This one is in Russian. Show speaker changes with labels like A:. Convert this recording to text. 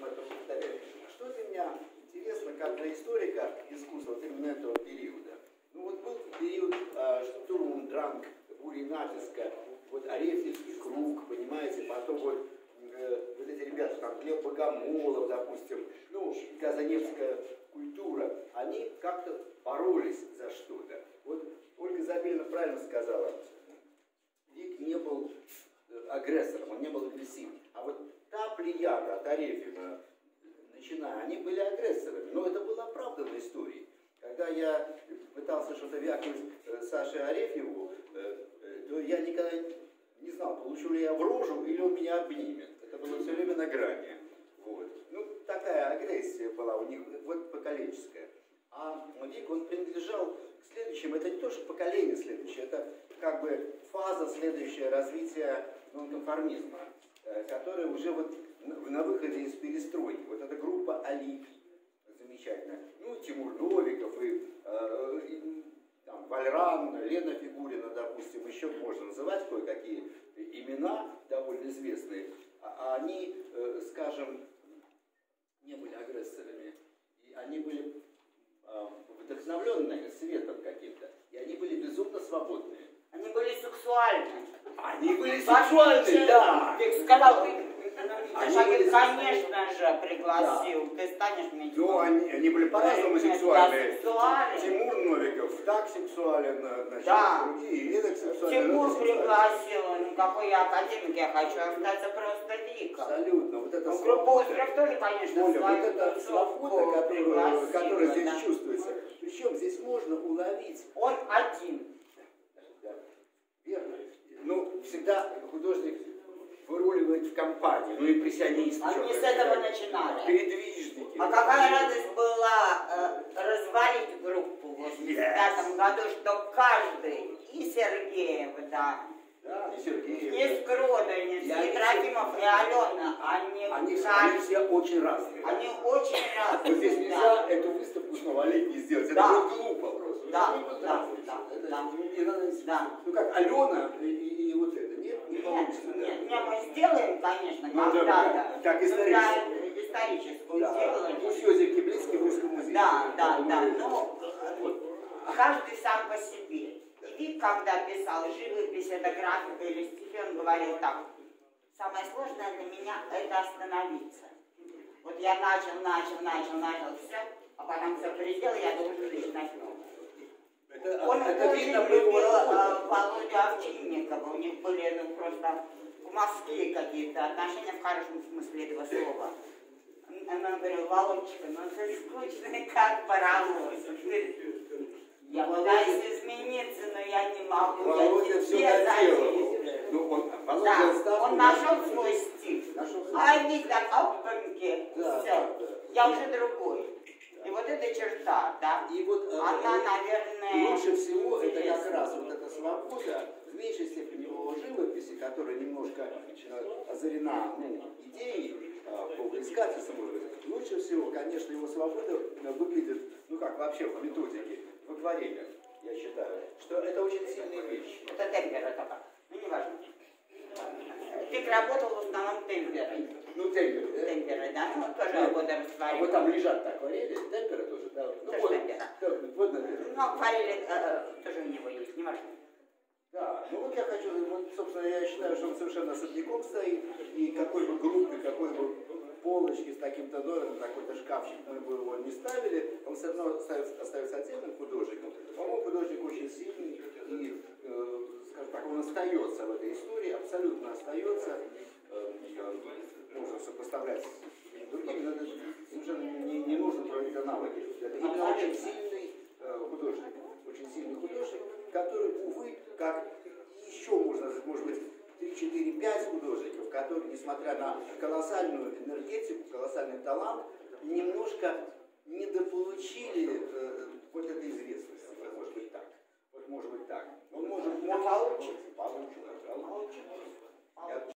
A: будем это повторять. Что для меня интересно, как для историка искусства вот именно этого периода? Ну вот был период штурм, дранг, бури натиска, вот Арефьевский круг, понимаете, потом вот эти ребята, там Глеб Богомолов, допустим, ну, казаневская культура, они как-то боролись за что-то. Вот Ольга Забелина правильно сказала, Вик не был агрессором, он не был агрессивным. А вот та плеяда от Арефьева, начиная, они были агрессорами. Но это было оправданной историей. Когда я пытался что-то вякнуть Саше Арефьеву, то я никогда не знал, получу ли я в рожу или он меня обнимет. Это было все время на грани. Вот. Ну, такая агрессия была у них, вот поколенческая. А Вик, он принадлежал к следующему, это не то, что поколение следующее, это как бы фаза следующая развития нонконформизма, которая уже вот на выходе из перестройки. Вот эта группа Алиби, замечательная. Ну, Тимур Новиков и там, Вальран, Лена Фигурина, допустим, еще можно называть кое-какие имена довольно известные. Они, скажем, не были агрессорами, и они были вдохновленные светом каким-то, и они были безумно свободные.
B: Они были сексуальны.
A: Они были сексуальны, да.
B: Ты сказал, Шагин, конечно же, пригласил. Да. Ты станешь мне.
A: Ну, они были по-разному сексуальны. Тимур Новиков так сексуален, значит, да. Другие так сексуальны.
B: Тимур пригласил, ну какой я академик, я хочу остаться просто Виком.
A: Абсолютно. Вот это
B: группа Остров тоже, конечно,
A: Оля, вот эта свобода, которая здесь да. Чувствуется. Причем здесь можно уловить.
B: Он один.
A: Верно. Ну, всегда художник выруливает в компании, ну, импрессионисты.
B: Они с этого начинали.
A: Передвижники.
B: А какая радость была развалить группу в 1985 году, что каждый, и Сергеев, да,
A: и Сергеев,
B: и Скрудинец, и Трофимов, и Алена,
A: они все очень разные.
B: Они очень разные.
A: Вот здесь нельзя эту выставку снова не сделать. Это будет глупо просто.
B: Да.
A: Ну как, Алена и вот это, нет? Не получится.
B: Нет, мы сделаем, конечно,
A: когда-то. Так
B: историческую сделаем.
A: Пусть Йозеф Киплицкий в Русском музее.
B: Да, но каждый сам по себе. И Вик, когда писал живопись, это графика или стихи, он говорил так: самое сложное для меня это остановиться. Вот я начал, все, а потом все предел, я должен начинать новое. Он очень любил Володю Овчинникова, у них были просто кумовские какие-то отношения в хорошем смысле этого слова. Он говорил: Володечка, ну ты скучный как паровоз. Я пытаюсь измениться, но я не могу.
A: Володя все доделал.
B: Он нашел свой стиль. А Вик так, опаньки, все, я уже другой. И вот эта черта, да,
A: и вот,
B: она, наверное,
A: лучше всего это как раз вот эта свобода, в меньшей степени его живописи, которая немножко озарена идеей по искательству, может быть. Лучше всего, конечно, его свобода выглядит, ну как вообще по методике, в акварелях, я считаю, что это очень сильные вещи.
B: Это темпер, это как? Ну, не важно. Ты работал в основном темперой.
A: Ну, темперы,
B: да? Ну, тоже работа растворила.
A: А вот там лежат акварели, темперы тоже, да? Ну,
B: тоже
A: вот,
B: темпера.
A: Вот, наверное.
B: Ну, акварели тоже у него есть, не важно.
A: Да, ну вот я хочу, вот, собственно, я считаю, что он совершенно особняком стоит, и какой бы группе, какой бы полочки с таким-то домом, какой-то шкафчик мы бы его не ставили, он все равно остается отдельным художником. По-моему, художник очень сильный, и, скажем так, он остается в этой истории, абсолютно остается, можно сопоставлять с другими, но это совершенно не нужно проводить аналоги. Это именно очень сильный художник, который, увы, как еще можно, может быть, 3, 4, 5 художников, которые, несмотря на колоссальную энергетику, колоссальный талант, немножко недополучили вот этой известности. Может быть так. Вот может быть так. Он может получить.